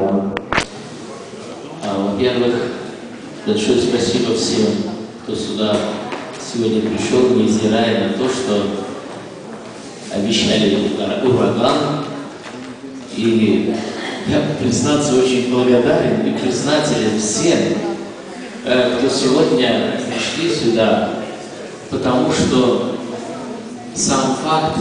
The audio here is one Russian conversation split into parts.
Иван. Во-первых, большое спасибо всем, кто сюда сегодня пришел, невзирая на то, что обещали ураган. И я, признаться, очень благодарен и признателен всем, кто сегодня пришли сюда, потому что сам факт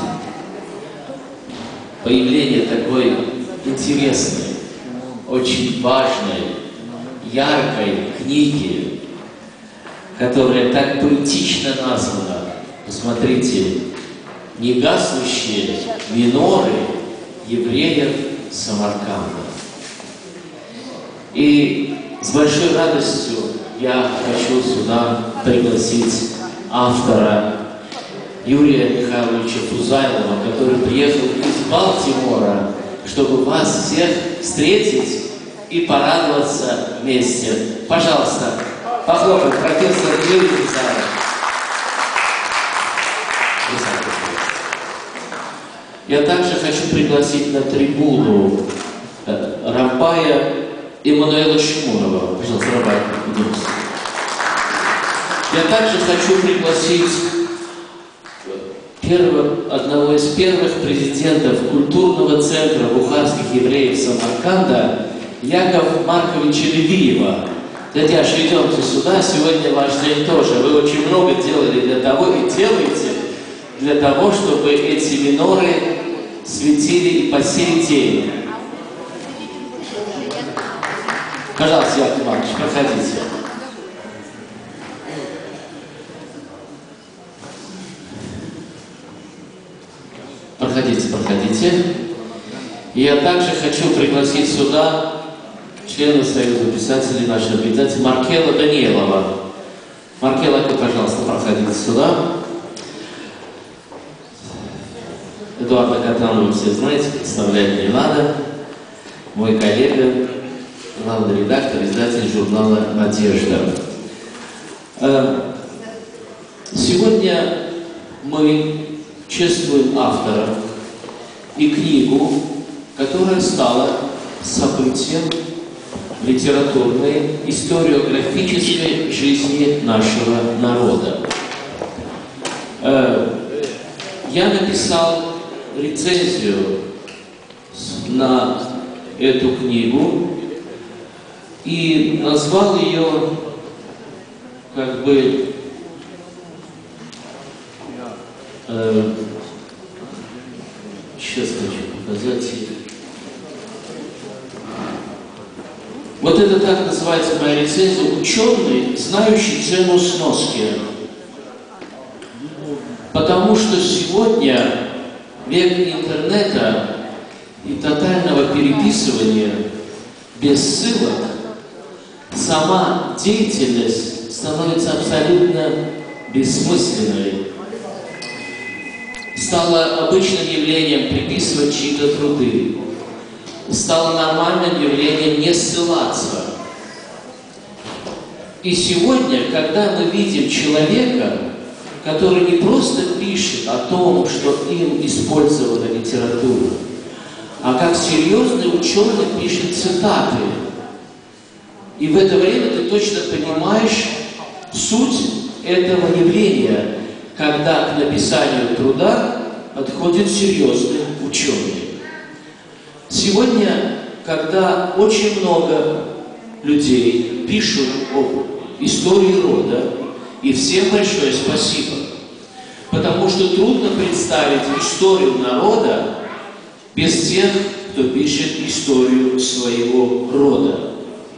появления такой интересной, очень важной, яркой книги, которая так поэтично названа, посмотрите, «Негаснущие миноры евреев Самарканда». И с большой радостью я хочу сюда пригласить автора Юрия Михайловича Фузайлова, который приехал из Балтимора, чтобы вас всех встретить и порадоваться вместе. Пожалуйста, похлопаем, профессор Юрий Фузайлов. Я также хочу пригласить на трибуну Рамбая Эммануэла Шимурова. Пожалуйста, Рамбай, идемте. Я также хочу пригласить одного из первых президентов культурного центра бухарских евреев Самарканда Якова Марковича Левиева. Дядяша, идемте сюда, сегодня ваш день тоже. Вы очень много делали для того и делаете для того, чтобы эти миноры светили и по сей день. Пожалуйста, Яков Маркович, проходите. Проходите. И я также хочу пригласить сюда члена Союза писателей нашей организации Маркела Даниэлова. Маркела, пожалуйста, проходите сюда. Эдуарда Катанова вы все знаете, представлять не надо. Мой коллега, главный редактор, издатель журнала «Надежда». Сегодня мы чествуем автора и книгу, которая стала событием литературной, историографической жизни нашего народа. Я написал рецензию на эту книгу и назвал ее как бы сейчас хочу показать. Вот это так называется моя рецензия: «Ученый, знающий цену сноски». Потому что сегодня век интернета и тотального переписывания без ссылок, сама деятельность становится абсолютно бессмысленной. Стало обычным явлением приписывать чьи-то труды. Стало нормальным явлением не ссылаться. И сегодня, когда мы видим человека, который не просто пишет о том, что им использована литература, а как серьезный ученый пишет цитаты. И в это время ты точно понимаешь суть этого явления, когда к написанию труда подходит серьезный ученый. Сегодня, когда очень много людей пишут об истории рода, и всем большое спасибо, потому что трудно представить историю народа без тех, кто пишет историю своего рода.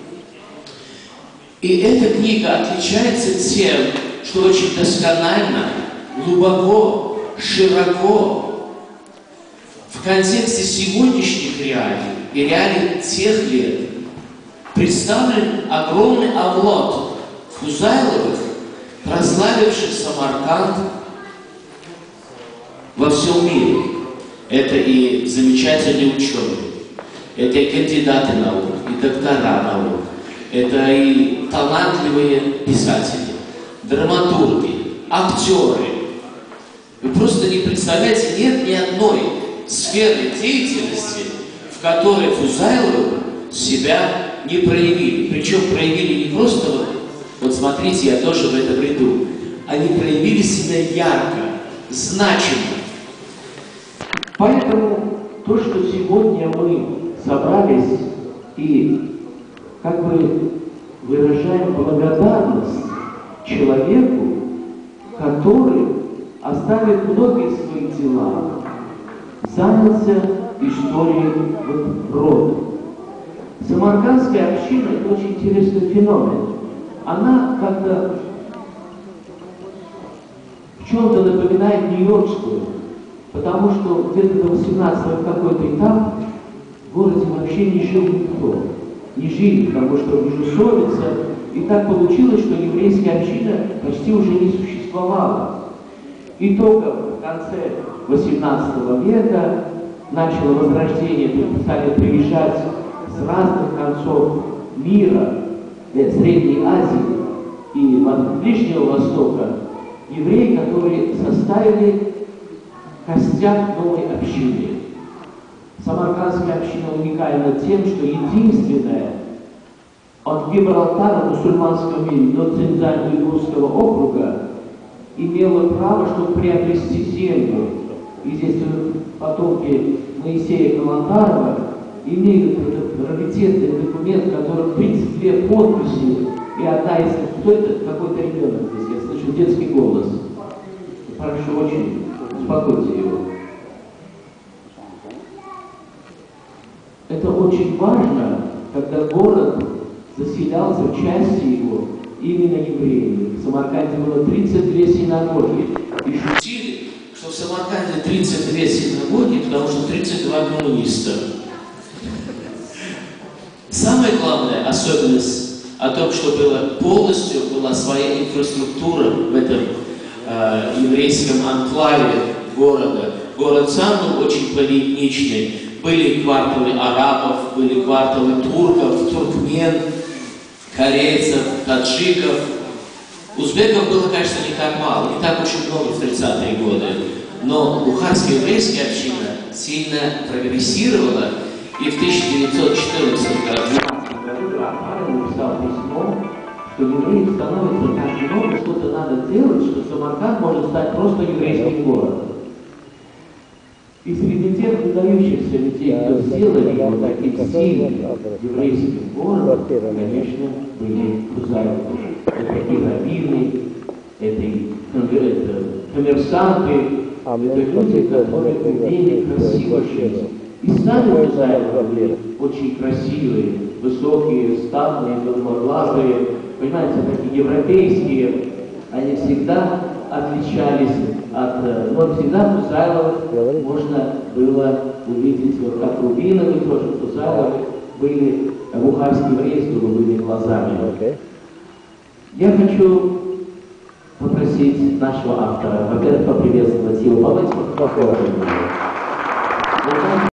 И эта книга отличается тем, что очень досконально, глубоко, широко, в контексте сегодняшних реалий и реалий тех лет представлен огромный оплот Фузайловых, прославивших Самарканд во всем мире. Это и замечательные ученые, это и кандидаты наук, и доктора наук, это и талантливые писатели, драматурги, актеры. Вы просто не представляете, нет ни одной сферы деятельности, в которой Фузайловы себя не проявили. Причем проявили не просто вот смотрите, я тоже в этом ряду. Они проявили себя ярко, значимо. Поэтому то, что сегодня мы собрались и как бы выражаем благодарность человеку, который, оставив многие свои дела, занялся историей рода. Самаркандская община – это очень интересный феномен. Она как-то в чем-то напоминает нью-йоркскую, потому что где-то до 18-го какой-то этап в городе вообще не жил никто. Не жили, потому что междоусобица. И так получилось, что еврейская община почти уже не существовала. И только в конце 18 века начало возрождение, стали приезжать с разных концов мира, Средней Азии и Ближнего Востока, евреи, которые составили костяк новой общины. Самаркандская община уникальна тем, что единственная от Гибралтара в мусульманском мире до Центрально-Игурского округа имела право, чтобы приобрести землю. И здесь потомки Моисея Калантарова имеют этот раритетный документ, в котором 32 подписи, и одна из... Кто это? Какой-то ребенок здесь, я слышу детский голос. Прошу очень, успокойте его. Это очень важно, когда город заселялся в части его именно евреями. В Самарканде было 32 синагоги. И шутили, что в Самарканде 32 синагоги, потому что 32 коммуниста. Самая главная особенность о том, что полностью была своя инфраструктура в этом еврейском анклаве города. Город сам был очень полиэтничный. Были кварталы арабов, были кварталы турков, туркмен, корейцев, таджиков. Узбеков было, конечно, не так мало, не так очень много в 30-е годы. Но бухарская еврейская община сильно прогрессировала, и в 1914 году Ахмаров написал письмо, что евреев становится так много, что-то надо делать, что Самарканд может стать просто еврейским городом. И среди тех выдающихся людей, кто сделали его таким сильным еврейским городом, конечно, были Хузаевы. Это и раввины, это коммерсанты, это люди, которые умели красиво жить. И сами Хузаевы были очень красивые, высокие, статные, голубоглазые, понимаете, такие европейские, они всегда отличались от... Но всегда Хузаевых можно было увидеть, вот как Рубиновы тоже, Хузаевы были бухарские евреи с голубыми глазами. Я хочу попросить нашего автора, во-первых, поприветствовать его, помочь.